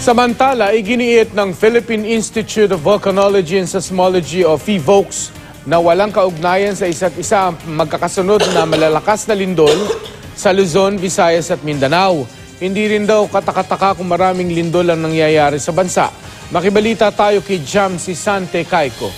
Samantala, iginiit ng Philippine Institute of Volcanology and Seismology o PHIVOLCS na walang kaugnayan sa isa't isa ang magkakasunod na malalakas na lindol sa Luzon, Visayas at Mindanao. Hindi rin daw katakataka kung maraming lindol ang nangyayari sa bansa. Makibalita tayo kay si Sante Kaiko.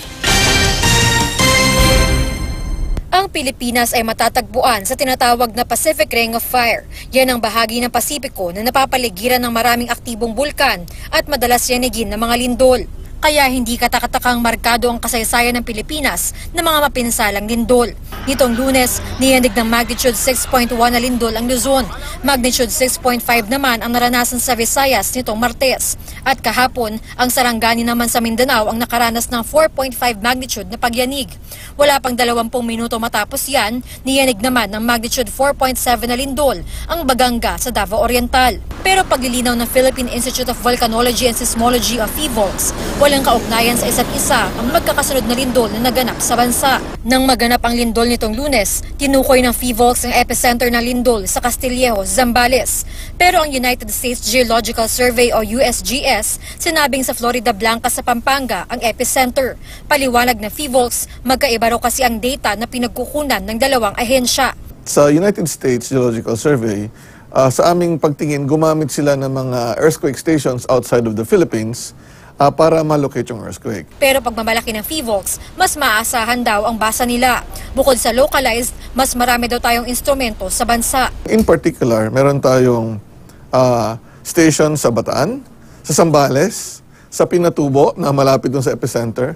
Ang Pilipinas ay matatagpuan sa tinatawag na Pacific Ring of Fire. Yan ang bahagi ng Pasipiko na napapaligiran ng maraming aktibong bulkan at madalas yanigin ng mga lindol. Kaya hindi katakatakang markado ang kasaysayan ng Pilipinas ng mga mapinsalang lindol. Nitong Lunes, niyanig ng magnitude 6.1 na lindol ang Luzon. Magnitude 6.5 naman ang naranasan sa Visayas nitong Martes. At kahapon, ang Sarangani naman sa Mindanao ang nakaranas ng 4.5 magnitude na pagyanig. Wala pang 20 minuto matapos yan, niyanig naman ng magnitude 4.7 na lindol ang Baganga sa Davao Oriental. Pero paglilinaw ng Philippine Institute of Volcanology and Seismology o PHIVOLCS, walang kaugnayan sa isa't isa ang magkakasunod na lindol na naganap sa bansa. Nang maganap ang lindol nitong Lunes, tinukoy ng PHIVOLCS ang epicenter ng lindol sa Castillejo, Zambales. Pero ang United States Geological Survey o USGS, sinabing sa Florida Blanca sa Pampanga ang epicenter. Paliwanag na PHIVOLCS, magkaiba raw kasi ang data na pinagkukunan ng dalawang ahensya. Sa United States Geological Survey, sa aming pagtingin, gumamit sila ng mga earthquake stations outside of the Philippines para malocate yung earthquake. Pero pag mamalaki ng PHIVOLCS, mas maaasahan daw ang basa nila. Bukod sa localized, mas marami daw tayong instrumento sa bansa. In particular, meron tayong station sa Bataan, sa Zambales, sa Pinatubo na malapit dun sa epicenter,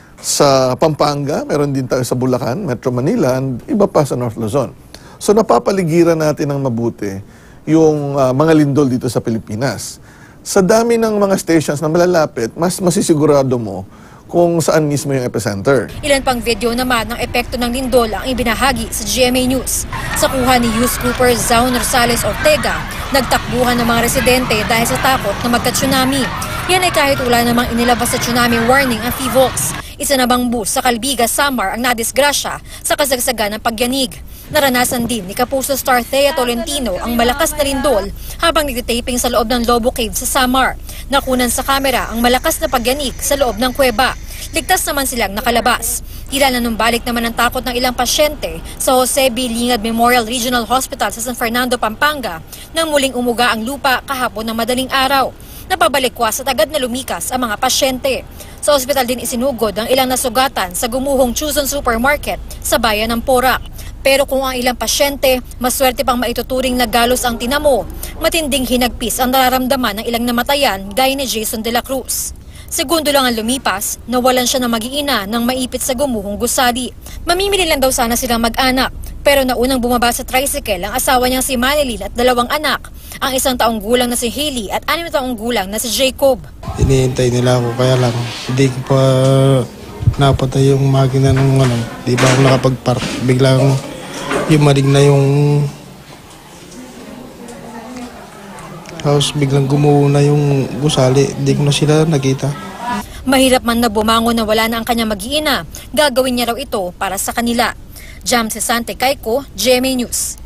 sa Pampanga, meron din tayo sa Bulacan, Metro Manila, and iba pa sa North Luzon. So napapaligiran natin ng mabuti yung mga lindol dito sa Pilipinas. Sa dami ng mga stations na malalapit, mas masisigurado mo kung saan mismo yung epicenter. Ilan pang video naman ng epekto ng lindol ang ibinahagi sa GMA News. Sa kuha ni News Cooper Zaun Rosales Ortega, nagtakbuhan ng mga residente dahil sa takot na magka-tsunami. Yan ay kahit wala namang inilabas sa tsunami warning ang PHIVOLCS. Isa na bang bus sa Calbiga, Samar ang nadisgrasya sa kasagsagan ng pagyanig. Naranasan din ni Kapuso Star Thea Tolentino ang malakas na lindol habang nagtitaping sa loob ng Lobo Cave sa Samar. Nakunan sa kamera ang malakas na pagyanig sa loob ng kuweba. Ligtas naman silang nakalabas. Tila nanumbalik naman ang takot ng ilang pasyente sa Jose B. Lingad Memorial Regional Hospital sa San Fernando, Pampanga nang muling umuga ang lupa kahapon ng madaling araw. Napabalikwas at agad na lumikas ang mga pasyente. Sa ospital din isinugod ang ilang nasugatan sa gumuhong Chuzon Supermarket sa bayan ng Porac. Pero kung ang ilang pasyente, maswerte pang maituturing na galos ang tinamo, matinding hinagpis ang nararamdaman ng ilang namatayan gaya ni Jason de la Cruz. Segundo lang ang lumipas, nawalan siya ng mag-iina nang maipit sa gumuhong gusali. Mamimili lang daw sana silang mag-anak, pero naunang bumaba sa tricycle ang asawa niyang si Manilyn at 2 anak, ang 1 taong gulang na si Hailey at 6 taong gulang na si Jacob. Hinihintay nila ako kaya lang, hindi ko pa napatay yung makina ng di ba ako nakapag-park, biglang yumarig na yung house, biglang gumuho na yung gusali, hindi ko na sila nakita. Mahirap man na bumangon na wala na ang kanyang mag-iina, gagawin niya raw ito para sa kanila. Si Sante Kaiko, GMA News.